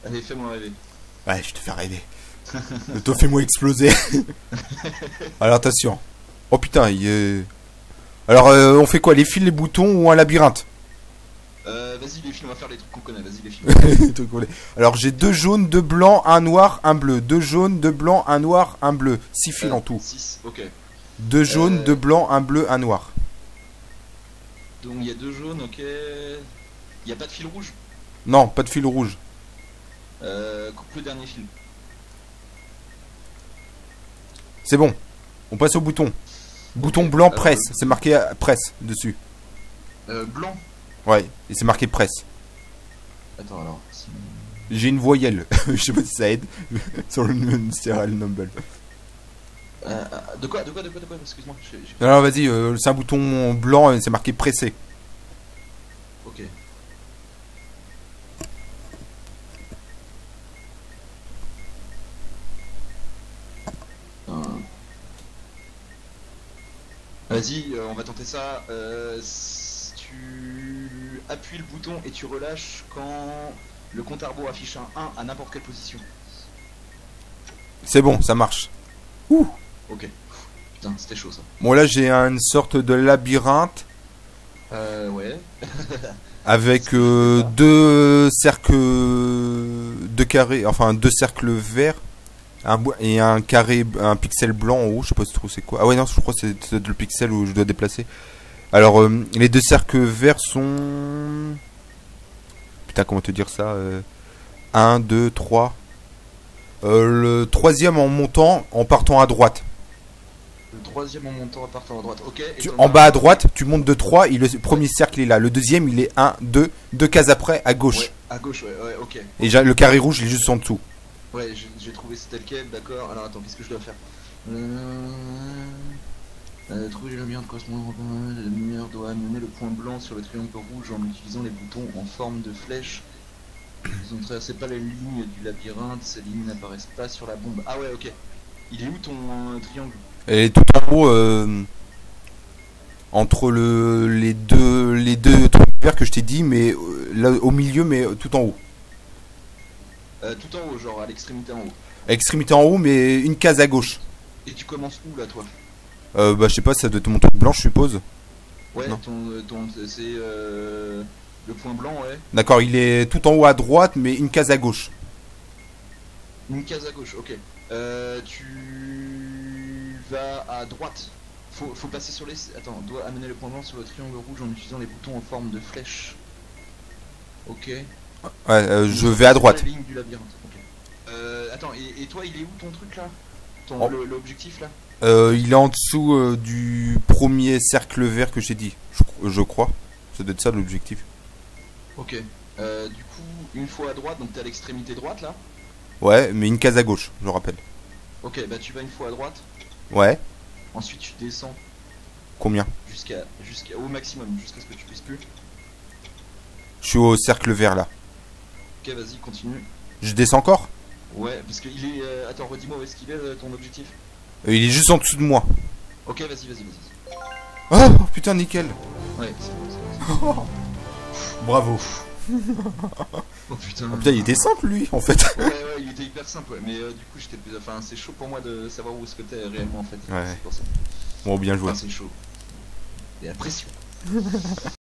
Allez, fais-moi rêver. Ouais, je te fais rêver. Toi, fais-moi exploser. Alors, attention. Oh putain, il est... Alors, on fait quoi? Les fils, les boutons ou un labyrinthe? Vas-y les films, on va faire les trucs qu'on connaît, vas-y les films. Les trucs qu'on est- Alors, j'ai 2 jaunes, 2 blancs, un noir, un bleu. 2 jaunes, 2 blancs, un noir, un bleu. 6 fils en tout. 6, ok. 2 jaunes, 2 blancs, un bleu, un noir. Donc il y a 2 jaunes, ok. Il n'y a pas de fil rouge. Non, pas de fil rouge. Coupe le dernier fil. C'est bon. On passe au bouton. Bouton Ok, blanc, alors, presse. C'est marqué presse dessus. Blanc. Ouais, et c'est marqué presse. Attends alors. J'ai une voyelle. Je sais pas si ça aide. Sur le serial number. De quoi excuse-moi. Alors vas-y, c'est un bouton blanc et c'est marqué pressé. Ok. Vas-y, on va tenter ça. Tu appuies le bouton et tu relâches quand le compte à rebours affiche un 1 à n'importe quelle position. C'est bon, ça marche. Ouh. Ok. Putain, c'était chaud ça. Bon là j'ai une sorte de labyrinthe Ouais. avec 2 cercles, 2 carrés, enfin 2 cercles verts et un carré, un pixel blanc en haut. Je sais pas trop c'est quoi. Ah ouais non, je crois que c'est le pixel où je dois déplacer. Alors les 2 cercles verts sont... Putain, comment te dire ça 1, 2, 3. Le troisième en montant, en partant à droite. Le troisième en montant à partir à droite. Ok. Et En bas à droite, tu montes de 3 et le premier cercle est là. Le deuxième, il est 1, 2 cases après, à gauche. Ouais, à gauche, ouais, ok. Et le carré rouge, il est juste en dessous. Ouais, j'ai trouvé c'est tel quel, d'accord. Alors attends, qu'est-ce que je dois faire trouver le labyrinthe correspondant. La lumière doit amener le point blanc sur le triangle rouge en utilisant les boutons en forme de flèche. Ils ne traversez pas les lignes du labyrinthe, ces lignes n'apparaissent pas sur la bombe. Ah ouais, ok. Il est où ton triangle? Et tout en haut, entre les deux trucs verts que je t'ai dit, mais là au milieu, mais tout en haut. Tout en haut, genre à l'extrémité en haut. À extrémité en haut, mais une case à gauche. Et tu commences où là, toi? Bah je sais pas, ça doit être mon truc blanc, je suppose. Ouais, Non. c'est le point blanc, ouais. D'accord, il est tout en haut à droite, mais une case à gauche. Une case à gauche, ok. Tu vas à droite. Faut passer sur les... Attends, doit amener le point blanc sur le triangle rouge en utilisant les boutons en forme de flèche. Ok. Ouais, je vais à droite. La ligne du labyrinthe. Ok. Attends, et toi, il est où ton truc là? Oh. L'objectif là? Il est en dessous du premier cercle vert que j'ai dit. Je crois. Ça doit être ça l'objectif. Ok. Du coup, une fois à droite, donc t'es à l'extrémité droite là? Ouais, mais une case à gauche, je rappelle. Ok, bah tu vas une fois à droite. Ouais. Ensuite, tu descends Combien? jusqu'à au maximum, jusqu'à ce que tu puisses plus. Je suis au cercle vert là. Ok, vas-y, continue. Je descends encore? Ouais, parce que il est... attends, redis-moi où est-ce qu'il est ton objectif. Il est juste en dessous de moi. Ok, vas-y. Oh putain, nickel. Ouais, c'est bon. Bravo. Oh putain. Oh, putain, il était simple lui en fait. Ouais, il était hyper simple, ouais. Mais du coup, j'étais plus... Enfin, c'est chaud pour moi de savoir où est-ce que t'es réellement en fait. Ouais. C'est pour ça. Bon, bien joué. Enfin, c'est chaud. Et la pression.